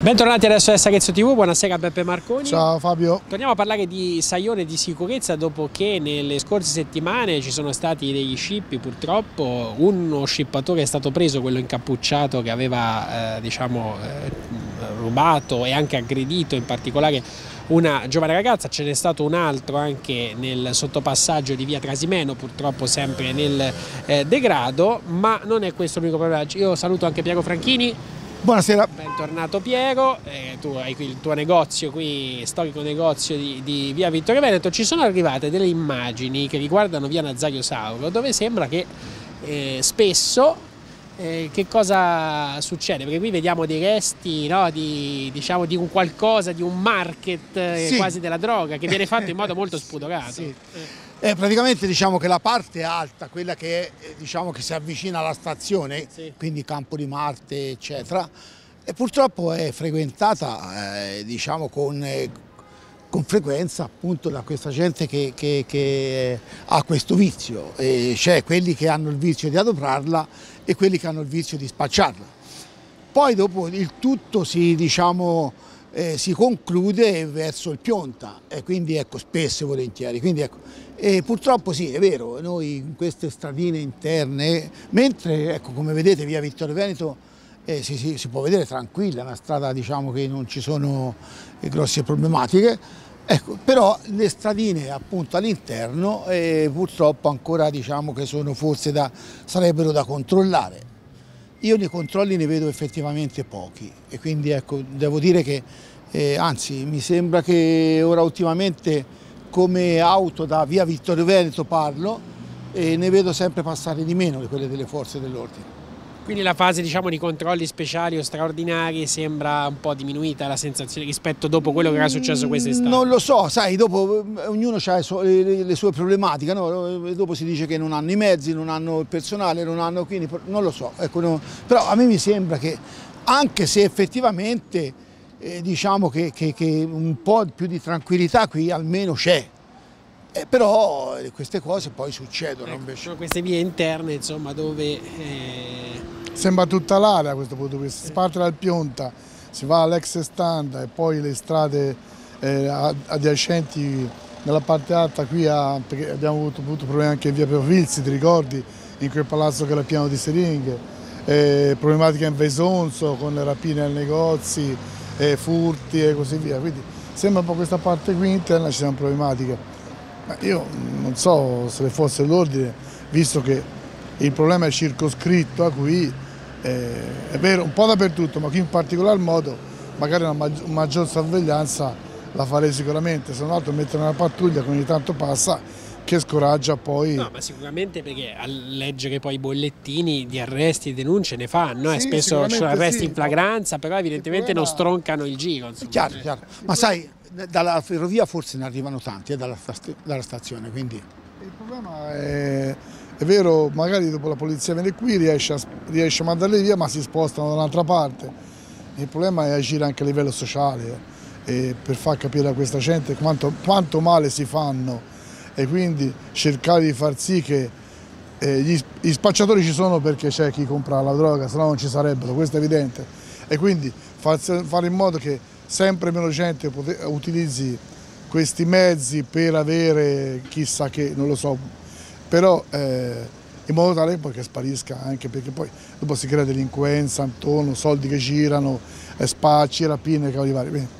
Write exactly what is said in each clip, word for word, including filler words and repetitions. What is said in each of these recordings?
Bentornati adesso a Sarezzo tivù, buonasera Beppe Marconi. Ciao Fabio. Torniamo a parlare di Saione e di sicurezza dopo che nelle scorse settimane ci sono stati degli scippi, purtroppo. Uno scippatore è stato preso, quello incappucciato che aveva eh, diciamo, eh, rubato e anche aggredito in particolare una giovane ragazza. Ce n'è stato un altro anche nel sottopassaggio di via Trasimeno, purtroppo sempre nel eh, degrado, ma non è questo l'unico problema. Io saluto anche Piero Franchini. Buonasera. Bentornato Piero, eh, tu hai qui il tuo negozio, qui storico negozio di, di via Vittorio Veneto. Ci sono arrivate delle immagini che riguardano via Nazario Sauro, dove sembra che eh, spesso eh, che cosa succede? Perché qui vediamo dei resti, no, di, diciamo, di un qualcosa, di un market eh, sì. quasi della droga, che viene fatto in modo molto spudorato. Sì. Eh, praticamente diciamo che la parte alta, quella che, è, diciamo, che si avvicina alla stazione, sì. Quindi Campo di Marte eccetera, e purtroppo è frequentata eh, diciamo con, eh, con frequenza appunto da questa gente che, che, che ha questo vizio, e c'è quelli che hanno il vizio di adoprarla e quelli che hanno il vizio di spacciarla. Poi dopo il tutto si diciamo Eh, si conclude verso il Pionta e quindi ecco spesso e volentieri, quindi ecco, e purtroppo sì, è vero, noi in queste stradine interne, mentre ecco come vedete via Vittorio Veneto eh, si, si, si può vedere tranquilla, una strada diciamo che non ci sono eh, grosse problematiche, ecco, però le stradine appunto all'interno eh, purtroppo ancora diciamo che sono forse da, sarebbero da controllare. Io nei controlli ne vedo effettivamente pochi e quindi ecco, devo dire che, eh, anzi mi sembra che ora ultimamente come auto da via Vittorio Veneto parlo, e ne vedo sempre passare di meno di quelle delle forze dell'ordine. Quindi la fase diciamo, di controlli speciali o straordinari sembra un po' diminuita la sensazione rispetto dopo quello che era successo quest'estate? Non lo so, sai, dopo ognuno ha le, le sue problematiche, no? Dopo si dice che non hanno i mezzi, non hanno il personale, non hanno, quindi non lo so, ecco, no. Però a me mi sembra che anche se effettivamente eh, diciamo che, che, che un po' più di tranquillità qui almeno c'è. Eh, però queste cose poi succedono ecco, invece. Sono queste vie interne insomma dove eh... sembra tutta l'area a questo punto, si parte dal Pionta, si va all'ex stand e poi le strade eh, adiacenti nella parte alta qui a, perché abbiamo avuto, avuto problemi anche in via Peovilzi, ti ricordi, in quel palazzo che era pieno di siringhe, eh, problematiche in Vesonzo con le rapine ai negozi, eh, furti e così via, quindi sembra un po' questa parte qui interna ci siano problematiche. Ma io non so se le forze dell'ordine, visto che il problema è circoscritto a qui, eh, è vero un po' dappertutto, ma qui in particolar modo magari una maggior, maggior sorveglianza la farei sicuramente, se non altro mettere una pattuglia che ogni tanto passa che scoraggia poi. No, ma sicuramente perché a leggere poi i bollettini di arresti e denunce ne fanno, sì, eh, spesso ci sono arresti sì. in flagranza, però evidentemente problema... non stroncano il giro. Insomma. Chiaro, chiaro. Ma sai, dalla ferrovia forse ne arrivano tanti, eh, dalla, dalla stazione, quindi... Il problema è... È vero, magari dopo la polizia viene qui, riesce a, riesce a mandarli via, ma si spostano da un'altra parte. Il problema è agire anche a livello sociale eh, per far capire a questa gente quanto, quanto male si fanno e quindi cercare di far sì che eh, gli, gli spacciatori ci sono perché c'è chi compra la droga, se no non ci sarebbero, questo è evidente. E quindi far, fare in modo che sempre meno gente utilizzi questi mezzi per avere chissà che, non lo so, però eh, in modo tale poi che sparisca, anche perché poi dopo si crea delinquenza intorno, soldi che girano, eh, spacci, rapine, cavoli vari. Quindi,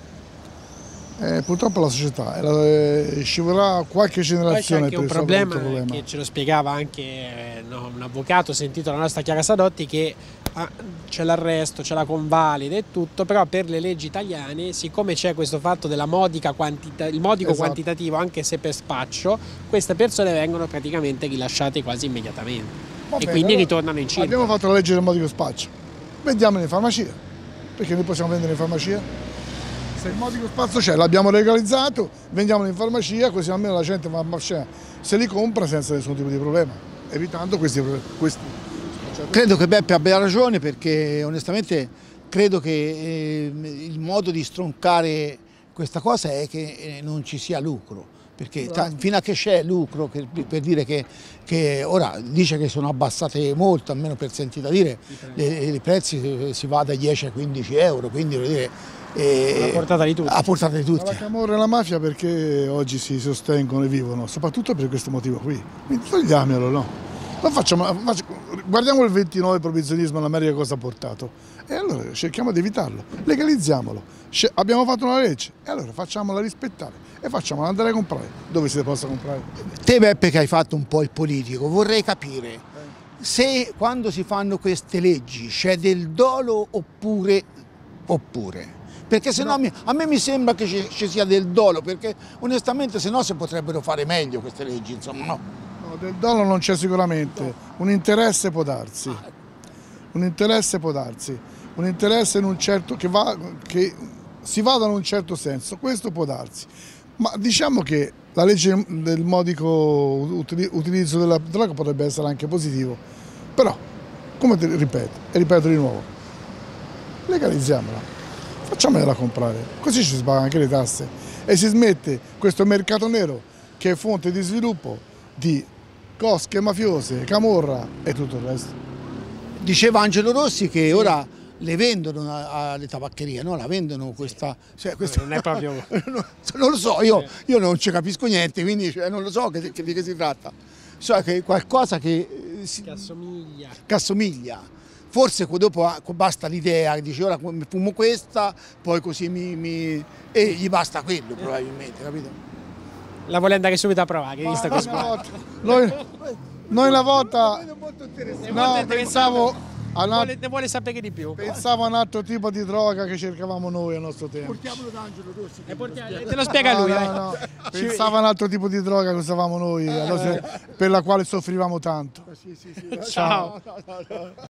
eh, purtroppo la società eh, scivolerà qualche generazione. Poi c'è anche un problema, problema che ce lo spiegava anche eh, no, un avvocato sentito la nostra Chiara Sadotti, che ah, c'è l'arresto, c'è la convalida e tutto, però per le leggi italiane, siccome c'è questo fatto della modica quantità, il modico esatto. quantitativo, anche se per spaccio, queste persone vengono praticamente rilasciate quasi immediatamente. Va e bene, quindi allora, ritornano in circolo. Abbiamo fatto la legge del modico spaccio, vendiamole in farmacia, perché noi possiamo vendere in farmacia? Se il modico spazio c'è, l'abbiamo legalizzato, vendiamolo in farmacia, così almeno la gente va a marciare, se li compra senza nessun tipo di problema, evitando questi problemi. Questi. Credo che Beppe abbia ragione, perché onestamente credo che eh, il modo di stroncare questa cosa è che eh, non ci sia lucro, perché fino a che c'è lucro, per, per dire che, che ora dice che sono abbassate molto, almeno per sentita dire, i prezzi si va da dieci a quindici euro, quindi vuol dire, eh, a portata di tutti. A portata di tutti. La camorra e la mafia perché oggi si sostengono e vivono, soprattutto per questo motivo qui, quindi togliamolo, no? Non facciamo, facciamo, guardiamo il ventinove provvizionismo in America cosa ha portato e allora cerchiamo di evitarlo, legalizziamolo, abbiamo fatto una legge e allora facciamola rispettare e facciamola andare a comprare dove si possa comprare. Te Beppe che hai fatto un po' il politico, vorrei capire se quando si fanno queste leggi c'è del dolo oppure, oppure. Perché se no a me mi sembra che ci sia del dolo, perché onestamente se no si potrebbero fare meglio queste leggi, insomma no. Del dolo non c'è sicuramente, un interesse può darsi, un interesse può darsi, un interesse in un certo, che, va, che si vada in un certo senso, questo può darsi, ma diciamo che la legge del modico utilizzo della droga potrebbe essere anche positivo, però, come ti ripeto, e ripeto di nuovo, legalizziamola, facciamola comprare, così ci si paga anche le tasse e si smette questo mercato nero che è fonte di sviluppo di cosche mafiose, camorra e tutto il resto. Diceva Angelo Rossi che ora le vendono alle tabaccherie, no? La vendono questa... Cioè, questa non è proprio... non lo so, io, io non ci capisco niente, quindi cioè, non lo so che, che, di che si tratta. So che è qualcosa che... Si, che assomiglia. Che assomiglia. Forse dopo basta l'idea, dice ora fumo questa, poi così mi... mi e gli basta quello probabilmente, capito? La vuole andare subito a provare, visto che noi, noi una volta no, pensavo a una, ne vuole sapere di più. Pensavo a un altro tipo di droga che cercavamo noi al nostro tempo. Portiamolo da Angelo Rossi. E portiamo, te lo spiega lui. No, no, no. Pensavo a un altro tipo di droga che usavamo noi, nostra, per la quale soffrivamo tanto. Sì, sì, sì. Ciao. No, no, no.